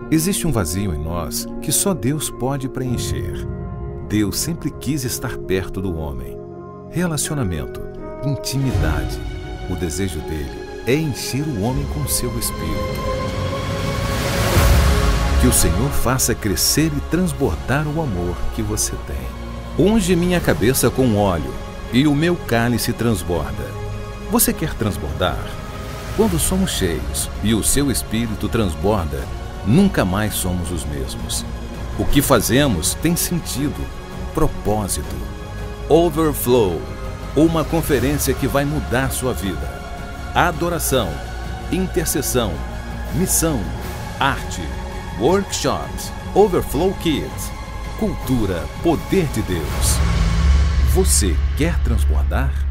Existe um vazio em nós que só Deus pode preencher. Deus sempre quis estar perto do homem. Relacionamento, intimidade. O desejo dele é encher o homem com seu espírito. Que o Senhor faça crescer e transbordar o amor que você tem. Unge minha cabeça com óleo e o meu cálice transborda. Você quer transbordar? Quando somos cheios e o seu espírito transborda, nunca mais somos os mesmos. O que fazemos tem sentido, propósito. Overflow, uma conferência que vai mudar sua vida. Adoração, intercessão, missão, arte, workshops, Overflow Kids, cultura, poder de Deus. Você quer transbordar?